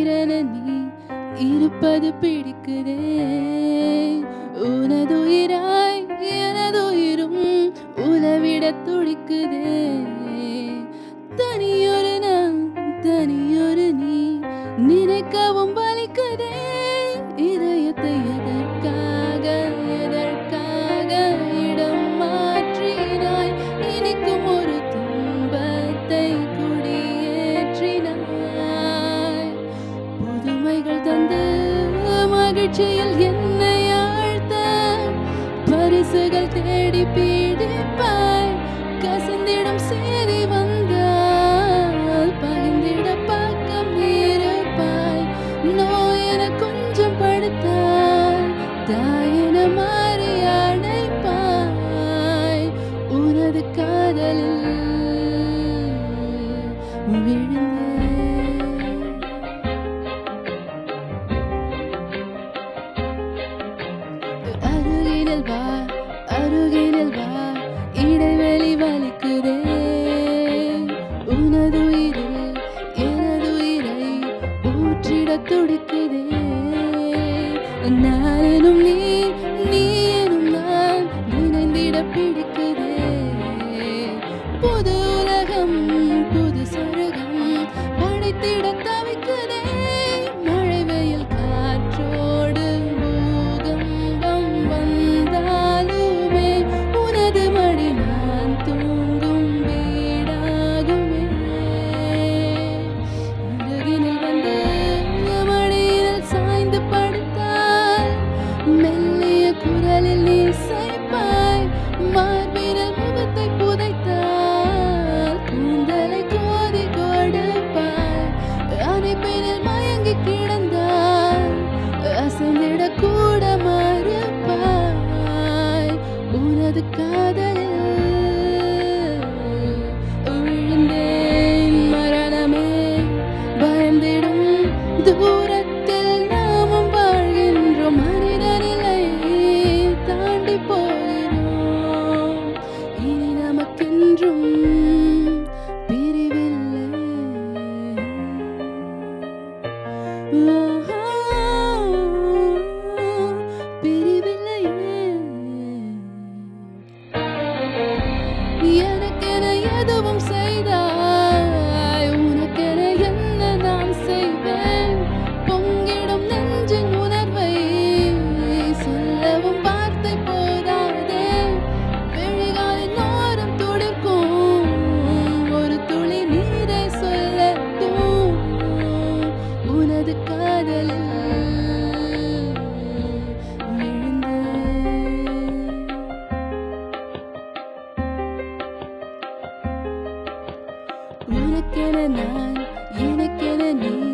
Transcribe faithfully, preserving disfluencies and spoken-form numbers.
உயிரென நீ இருப்பது பிடிக்குதே உனதுயிராய் எனதுயிரும் உலவிட துடிக்குதே தனியொரு நான் தனியொரு நீ நினைக்கவும் வலிக்குதே இதயத்தை எதற்காக எதற்காக இடம் மாற்றினாய் இனிக்கும் ஒரு துன்பத்தை குடியேற்றினாய் புதுமைகள் தந்து மகிழ்ச்சியில் என்னை ஆழ்த்த பரிசுகள் தேடி பீடிப்பாய் கசந்திடம் சேரி வந்தால் பகிர்ந்திட பக்கம் இருப்பாய் நோயென கொஞ்சம் படுத்தால் தாயென மாறி அணைப்பாய் உனது காதலில் விழுந்தேன் அருகினில் வா அருகினில் வா இடைவெளி வலிக்குதே உனதுயிரில் எனதுயிரை ஊற்றிட துடிக்குதே நானும் நீ நீ எனும் நான் இணைந்திட பிடிக்குதே புது உலகம் புது சொர்க்கம் படைத்திட தவிக்குதே மழை வெயில் காற்றோடு பூகம்பம் வந்தாலுமே உனது மடி நான் தூங்கும் வீடாகுமே அருகினில் வந்து மடியில் சாய்ந்து படுத்தால் மெல்லிய குரலில் நீ சைப்பாய் மார்பினில் முகத்தை புதைத்தால் கூந்தலை கோதி கொடுப்பாய் அணைப்பினில் மயங்கி கிடந்தால் அசைந்திட கூட மறுப்பாய் உனது காதலில் விழுந்தேன் மரணமே பயந்திடும் தூரத்தில் நாமும் வாழ்கின்றோம் மனிதநிலை தாண்டி போகிறோம் இனி நமக்கென்றும் பிரிவில்லை ஓஹோ, பிரிவில்லையே எனக்கென எதுவும் செய்தாய் உனக்கென என்ன நான் செய்வேன் பொங்கிடும் நெஞ்சின் உணர்வை சொல்லவும் வார்த்தை போதாதே விழிகளின் ஓரம் துடிக்கும் ஒரு துளி நீரை சொல்லட்டும் உனது காதலில் விழுந்தேன் உனக்கென நான் எனக்கென நீ